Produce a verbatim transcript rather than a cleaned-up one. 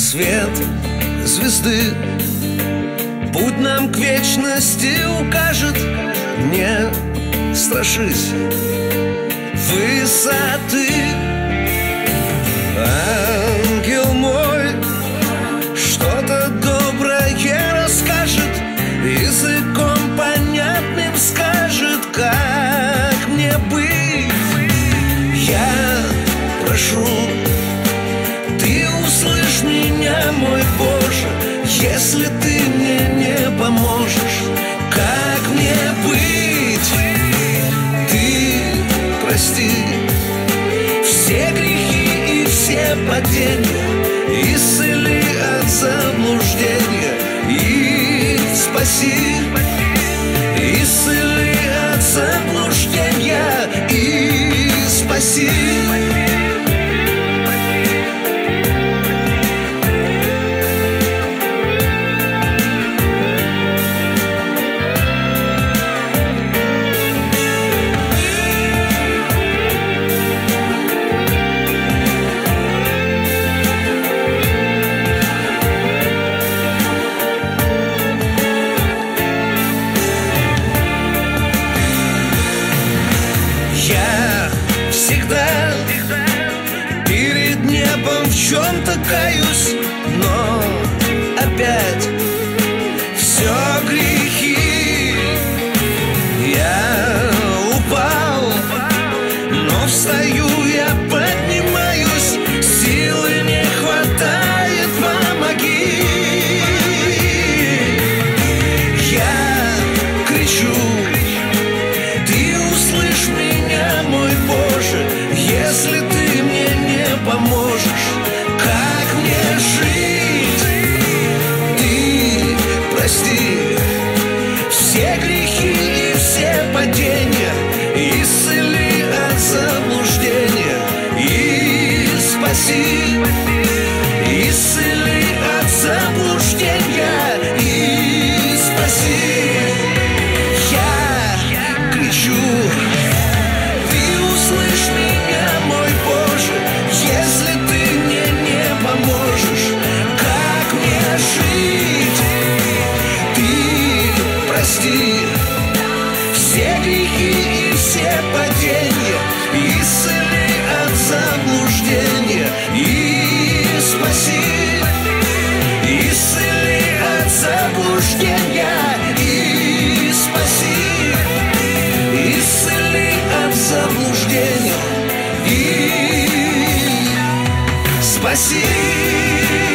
свет звезды путь нам к вечности укажет. Не страшись высоты, ангел мой что-то доброе расскажет, языком понятным скажет, как мне быть. Я прошу, ты услышь меня, мой Боже, если ты мне не поможешь, как мне быть? Ты прости все грехи и все падения, исцели от заблуждения и спаси. Исцели от заблуждения и спаси. Я всегда перед небом в чем-то каюсь, но опять все грехи. Я упал, но встаю, я поднимаюсь, силы не хватает, помоги. Я кричу, ты услышь меня, мой Боже, если ты мне не поможешь, как мне жить? Ты прости все грехи и все падения, исцели от заблуждения и спаси. Исцели от заблуждения и спаси. Я кричу, ты услышь меня, мой Боже, если ты мне не поможешь, как мне жить? Ты прости все грехи и все падения, исцели от заблуждения и спаси. Исцели от заблуждения и спаси. Исцели от заблуждения и спаси.